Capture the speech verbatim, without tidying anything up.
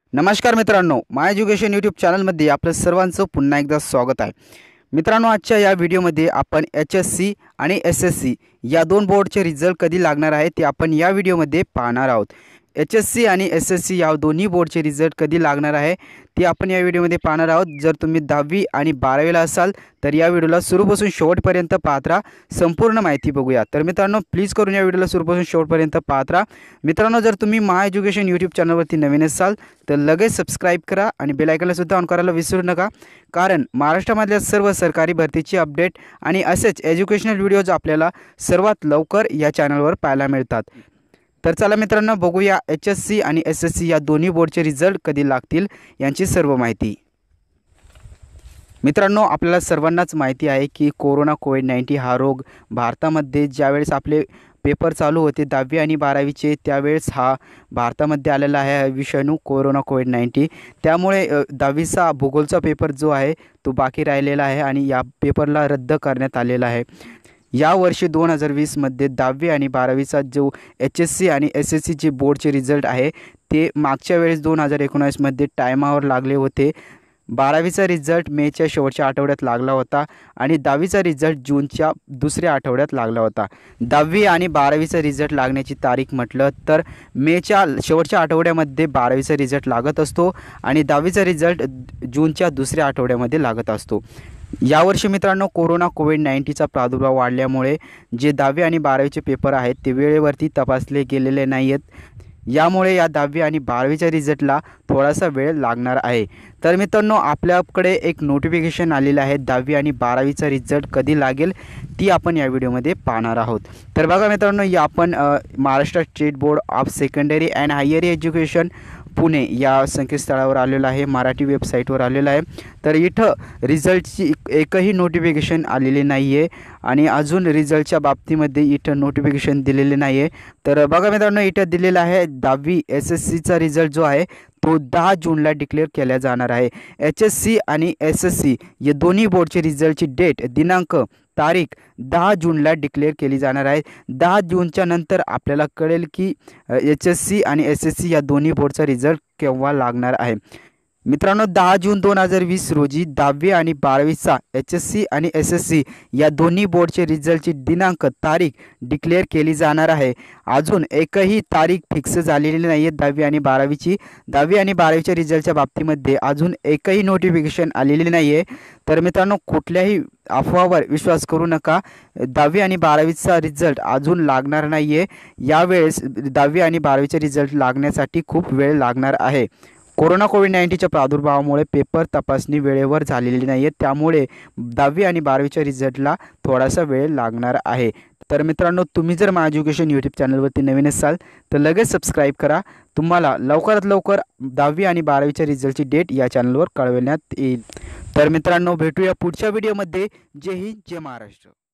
नमस्कार मित्रांनो, माय education YouTube चॅनलमध्ये आपलं सर्वांचं पुन्हा एकदा स्वागत आहे। मित्रांनो, आजच्या या व्हिडिओमध्ये आपण एच एस सी आणि एस एस सी या दोन बोर्डचे रिझल्ट कधी लागणार आहे ते आपण या व्हिडिओमध्ये पाहणार आहोत। एच एस सी आणि एस एस सी या दोन्ही बोर्डचे रिझल्ट कधी लागणार आहे ते आपण या व्हिडिओमध्ये पाहणार आहोत। जर तुम्ही दहावी आणि बारावीला असाल तर या व्हिडिओला सुरूपासून शेवटपर्यंत पाहत राहा, संपूर्ण माहिती बघूया। तर मित्रांनो, प्लीज करून या व्हिडिओला सुरूपासून शेवटपर्यंत पाहत राहा। मित्रांनो, जर तुम्ही माय एज्युकेशन यूट्यूब चॅनलवरती नवीन असाल तर लगेच सबस्क्राइब करा आणि बेल आयकॉनला सुद्धा ऑन करायला विसरू नका, कारण महाराष्ट्रामधल्या सर्व सरकारी भरतीची अपडेट आणि असेच एज्युकेशनल व्हिडिओज आपल्याला सर्वात लवकर या चॅनलवर पाहायला मिळतात। तर चला मित्रांनो, बघूया एच एस सी आणि एस एस सी या दोन्ही बोर्डचे रिझल्ट कधी लागतील यांची सर्व माहिती। मित्रांनो, आपल्याला सर्वांनाच माहिती आहे की कोरोना कोविड नाईन्टीन हा रोग भारतामध्ये ज्यावेळेस आपले पेपर चालू होते दहावी आणि बारावीचे त्यावेळेस हा भारतामध्ये आलेला आहे विषाणू कोरोना कोविड नाईन्टीन। त्यामुळे दहावीचा भूगोलचा पेपर जो आहे तो बाकी राहिलेला आहे आणि या पेपरला रद्द करण्यात आलेला आहे। या वर्षी दोन हजार वीसमध्ये दहावी आणि बारावीचा जो एच एस सी आणि एस एस सीचे बोर्डचे रिझल्ट आहे ते मागच्या वेळेस दोन हजार एकोणीसमध्ये टायमावर लागले होते। बारावीचा रिझल्ट मेच्या शेवटच्या आठवड्यात लागला होता आणि दहावीचा रिझल्ट जूनच्या दुसऱ्या आठवड्यात लागला होता। दहावी आणि बारावीचा रिझल्ट लागण्याची तारीख म्हटलं तर मेच्या शेवटच्या आठवड्यामध्ये बारावीचा रिझल्ट लागत असतो आणि दहावीचा रिझल्ट जूनच्या दुसऱ्या आठवड्यामध्ये लागत असतो। यावर्षी मित्रांनो, कोरोना कोविड नाईन्टीनचा प्रादुर्भाव वाढल्यामुळे जे दहावी आणि बारावीचे पेपर आहेत ते वेळेवरती तपासले गेलेले नाही आहेत। यामुळे या दहावी आणि बारावीच्या रिझल्टला थोडासा वेळ लागणार आहे। तर मित्रांनो, आपल्याकडे एक नोटिफिकेशन आलेलं आहे दहावी आणि बारावीचा रिझल्ट कधी लागेल ती आपण या व्हिडिओमध्ये पाहणार आहोत। तर बघा मित्रांनो, या आपण Maharashtra state board of secondary and higher education Pune या संकेतस्थळावर आलेलं आहे, मराठी वेबसाईटवर आलेलं आहे। तर इथं रिझल्टची एकही नोटिफिकेशन आलेली नाही आहे आणि अजून रिझल्टच्या बाबतीमध्ये इथं नोटिफिकेशन दिलेले नाही आहे। तर बघा मित्रांनो, इथं दिलेलं आहे दहावी एस एस सीचा रिझल्ट जो आहे तो दहा जूनला डिक्लेअर केला जाणार आहे। एच एस सी आणि एस एस सी या दोन्ही बोर्डचे रिझल्टची डेट दिनांक तारीख दहा जूनला डिक्लेअर केली जाणार आहे। दहा जूनच्या नंतर आपल्याला कळेल की एच एस सी आणि एस एस सी या दोन्ही बोर्डचा रिझल्ट केव्हा लागणार आहे। मित्रांनो, दहा जून दोन हजार वीस रोजी दहावी आणि बारावीचा एच एस सी आणि एस एस सी या दोन्ही बोर्डचे रिझल्टची दिनांक तारीख डिक्लेअर केली जाणार आहे। अजून एकही तारीख फिक्स झालेली नाही आहे दहावी आणि बारावीची। दहावी आणि बारावीच्या रिझल्टच्या बाबतीमध्ये अजून एकही नोटिफिकेशन आलेली नाही आहे। तर मित्रांनो, कुठल्याही अफवावर विश्वास करू नका। दहावी आणि बारावीचा रिझल्ट अजून लागणार नाही आहे। यावेळेस दहावी आणि बारावीचे रिझल्ट लागण्यासाठी खूप वेळ लागणार आहे। कोरोना कोविड नाईन्टीनच्या प्रादुर्भावामुळे पेपर तपासणी वेळेवर झालेली नाही आहे, त्यामुळे दहावी आणि बारावीच्या रिझल्टला थोडासा वेळ लागणार आहे। तर मित्रांनो, तुम्ही जर माय एज्युकेशन यूट्यूब चॅनलवरती नवीन असाल तर लगेच सबस्क्राईब करा। तुम्हाला लवकरात लवकर दहावी आणि बारावीच्या रिझल्टची डेट या चॅनलवर कळवण्यात येईल। तर मित्रांनो, भेटूया पुढच्या व्हिडिओमध्ये। जय हिंद, जय महाराष्ट्र।